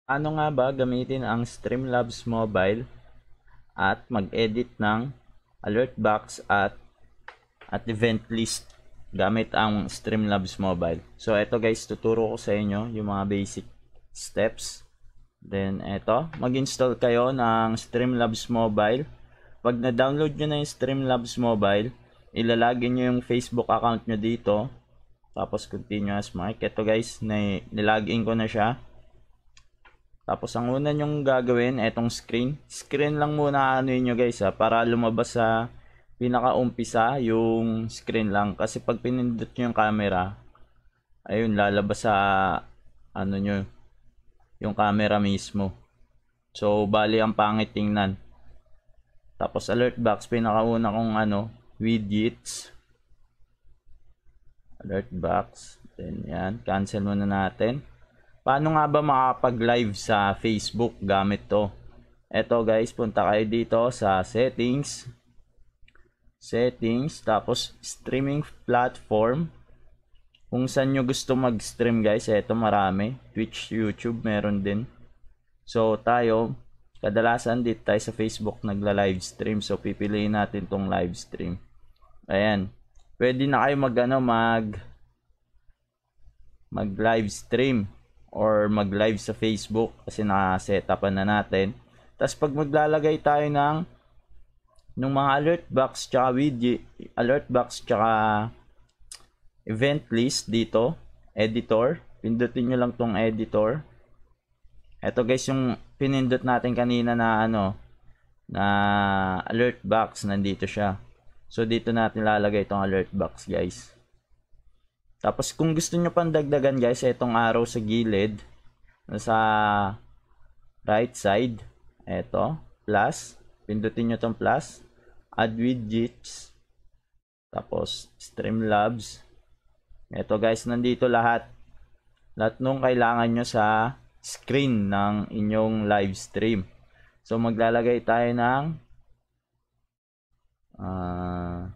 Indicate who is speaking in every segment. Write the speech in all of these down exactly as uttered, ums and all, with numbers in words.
Speaker 1: Ano nga ba gamitin ang Streamlabs Mobile at mag-edit ng alert box at at event list gamit ang Streamlabs Mobile. So eto guys, tuturo ko sa inyo yung mga basic steps. Then eto, mag-install kayo ng Streamlabs Mobile. Pag na-download nyo na yung Streamlabs Mobile, ilalagay nyo yung Facebook account nyo dito. Tapos continue as mic. Eto guys, nilagin ko na siya. Tapos ang una nyong gagawin, etong screen. Screen lang muna ano nyo guys ha, para lumabas sa pinaka-umpisa yung screen lang. Kasi pag pinindot nyo yung camera, ayun, lalabas sa ano nyo, yung camera mismo. So, bali ang pangit tingnan. Tapos alert box, pinakauna kong ano, widgets. Alert box. Then yan, cancel muna natin. Paano nga ba makapag-live sa Facebook gamit to? Eto guys, punta kayo dito sa settings. Settings, tapos streaming platform. Kung saan nyo gusto mag-stream guys, eto marami. Twitch, YouTube, meron din. So tayo, kadalasan dito tayo sa Facebook nagla-live stream. So pipiliin natin tong live stream. Ayan. Pwede na kayo mag ano, mag mag live stream or mag-live sa Facebook kasi naka-setupan na natin. Tapos pag maglalagay tayo ng ng mga alert box tsaka widget, alert box tsaka event list dito, editor, pindutin nyo lang tong editor. Ito guys yung pinindot natin kanina na ano, na alert box, nandito siya. So dito natin lalagay itong alert box guys. Tapos kung gusto nyo pang dagdagan guys, itong arrow sa gilid, sa right side, eto, plus, pindutin nyo itong plus, add widgets, tapos Streamlabs. Eto guys, nandito lahat. Lahat nung kailangan nyo sa screen ng inyong live stream. So maglalagay tayo ng uh,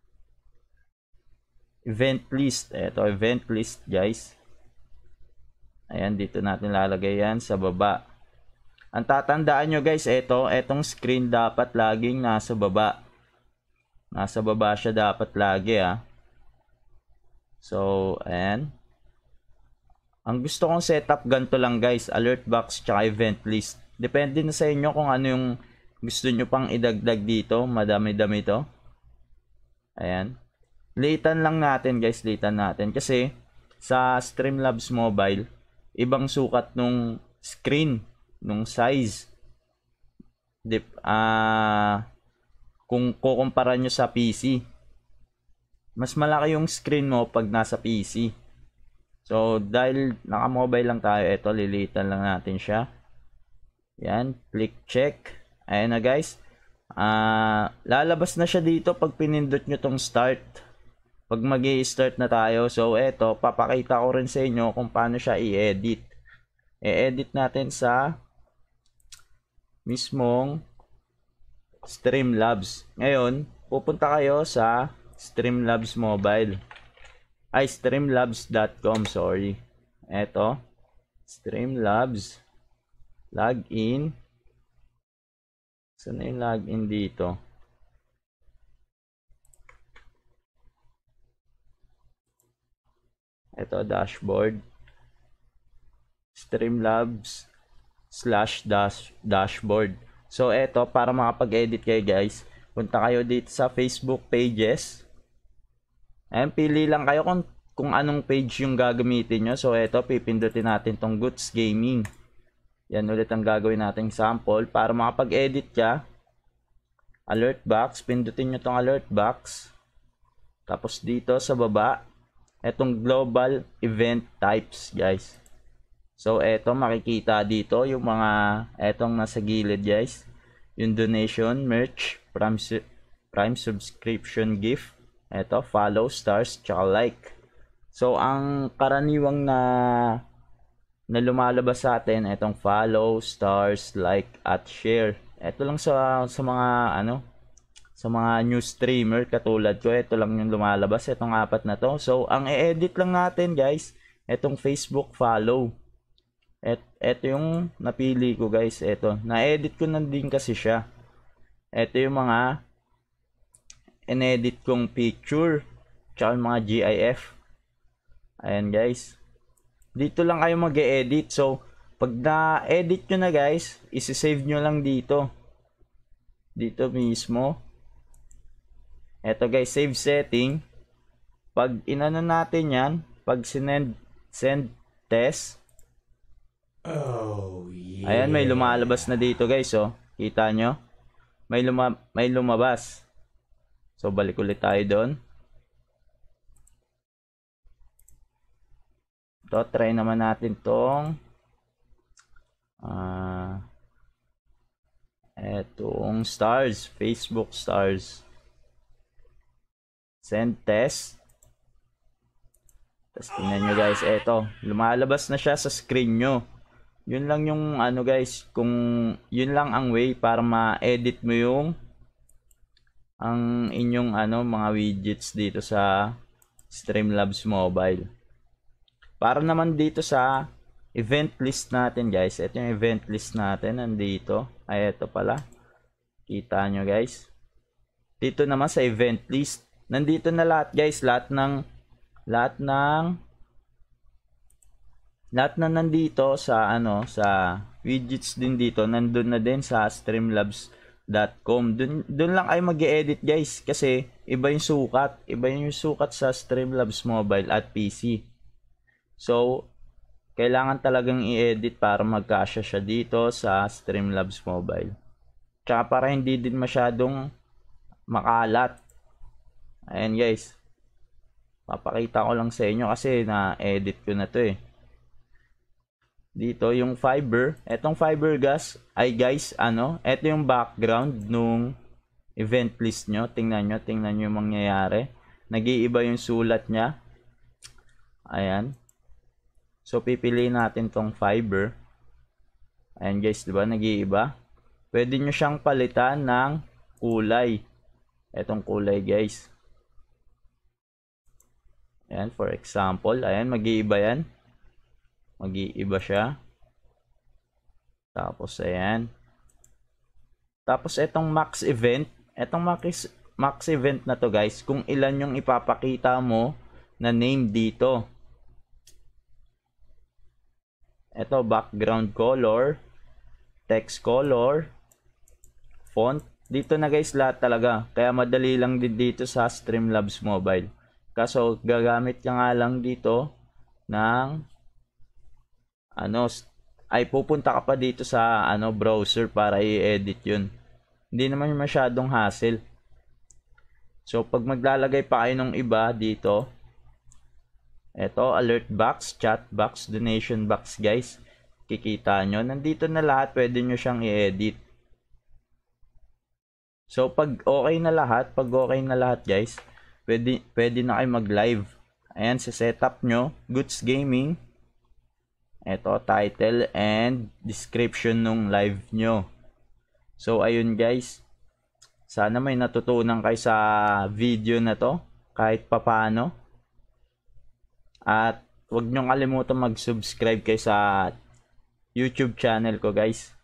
Speaker 1: event list. Ito, event list guys. Ayan, dito natin lalagay yan sa baba. Ang tatandaan nyo guys, ito, etong screen dapat laging nasa baba. Nasa baba siya dapat lagi ah. So, ayan. Ang gusto kong setup ganito lang guys, alert box tsaka event list. Depende na sa inyo kung ano yung gusto nyo pang idagdag dito. Madami-dami to. Ayan. Litan lang natin guys, litan natin. Kasi sa Streamlabs Mobile, ibang sukat nung screen, nung size. Dip, uh, kung kukumpara nyo sa P C, mas malaki yung screen mo pag nasa P C. So, dahil naka-mobile lang tayo, ito, lilitan lang natin siya. Yan, click check. Ayan na guys. Uh, lalabas na siya dito pag pinindot nyo tong start. Pag mag-i-start na tayo, so eto, papakita ko rin sa inyo kung paano siya i-edit. I-edit natin sa mismong Streamlabs. Ngayon, pupunta kayo sa Streamlabs Mobile. Ay, streamlabs dot com, sorry. Eto, Streamlabs. Login. Saan na yung login dito? Ito, dashboard. Streamlabs slash dash dashboard. So, ito, para makapag-edit kayo guys, punta kayo dito sa Facebook pages. Ayan, pili lang kayo kung, kung anong page yung gagamitin nyo. So, ito, pipindutin natin tong Goods Gaming. Yan ulit ang gagawin nating sample. Para makapag-edit ka, alert box, pindutin nyo tong alert box. Tapos dito sa baba, etong global event types guys. So eto, makikita dito yung mga etong nasa gilid guys. Yung donation, merch, prime, prime subscription gift, eto, follow, stars, tsaka like. So ang karaniwang na na lumalabas sa atin, etong follow, stars, like, at share. Eto lang sa sa mga ano, sa mga new streamer katulad ko, ito lang yung lumalabas, itong apat na to. So ang i-edit lang natin guys, itong Facebook follow. Et, eto yung napili ko guys. Eto. Na-edit ko na din kasi siya. Eto yung mga in-edit kong picture. Tsaka yung mga GIF. Ayan guys. Dito lang kayo mag-e-edit. So, pag na-edit nyo na guys, isi-save nyo lang dito. Dito mismo. Eto guys, save setting. Pag inano natin yan, pag sinend, send test.
Speaker 2: Oh, yeah.
Speaker 1: Ayan, may lumalabas na dito guys, oh. Kita nyo? May, luma may lumabas. So, balik ulit tayo doon. Ito, try naman natin tong ah, etong stars, Facebook stars. Send test. Tapos tingnan nyo guys, eto, lumalabas na siya sa screen nyo. Yun lang yung ano guys, kung yun lang ang way para ma-edit mo yung ang inyong ano mga widgets dito sa Streamlabs Mobile. Para naman dito sa event list natin guys, ito yung event list natin nandito. Ay ito pala. Kita nyo guys. Dito naman sa event list, nandito na lahat guys, lahat ng lahat ng lahat na nandito sa ano sa widgets din dito, nandun na din sa streamlabs dot com. Dun, dun lang ay mag-e-edit guys kasi iba yung sukat, iba yung sukat sa Streamlabs Mobile at P C. So, kailangan talagang i-edit para magkasya siya dito sa Streamlabs Mobile. Tsaka para hindi din masyadong makalat. Ayan guys. Papakita ko lang sa inyo kasi na-edit ko na to eh. Dito yung fiber, etong fiber gas ay guys, ano, eto yung background nung event list nyo. Tingnan nyo, tingnan nyo yung mangyayari. Nag-iiba yung sulat niya. Ayan. So, pipiliin natin tong fiber. Ayan guys, diba? Nag-iiba. Pwede nyo siyang palitan ng kulay. Etong kulay guys. Ayan, for example. Ayan, mag-iiba yan. Mag-iiba siya. Tapos, ayan. Tapos, etong max event. Etong max, max event na to guys. Kung ilan yung ipapakita mo na name dito. Ito, background color, text color, font. Dito na guys lahat talaga. Kaya madali lang din dito sa Streamlabs Mobile. Kaso gagamit ka nga lang dito ng ano, ay pupunta ka pa dito sa ano browser para i-edit yun. Hindi naman masyadong hassle. So pag maglalagay pa kayo ng iba dito, eto, alert box, chat box, donation box guys. Kikita nyo. Nandito na lahat. Pwede nyo siyang i-edit. So, pag okay na lahat, pag okay na lahat guys, pwede, pwede na kayo mag-live. Ayan, sa setup nyo, Goods Gaming. Eto, title and description nung live nyo. So, ayun guys. Sana may natutunan kayo sa video na to. Kahit papano. At huwag niyong kalimutan mag-subscribe kayo sa YouTube channel ko guys.